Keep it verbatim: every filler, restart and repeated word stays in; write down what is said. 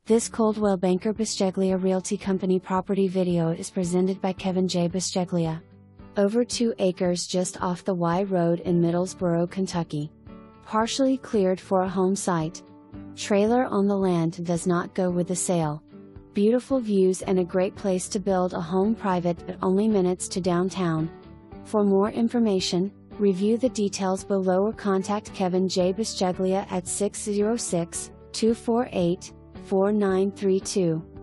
This Coldwell Banker Bisceglia Realty Company property video is presented by Kevin J. Bisceglia. Over two acres just off the Y Road in Middlesboro, Kentucky. Partially cleared for a home site. Trailer on the land does not go with the sale. Beautiful views and a great place to build a home, private but only minutes to downtown. For more information, review the details below or contact Kevin J. Bisceglia at six zero six, two four eight, four nine three two.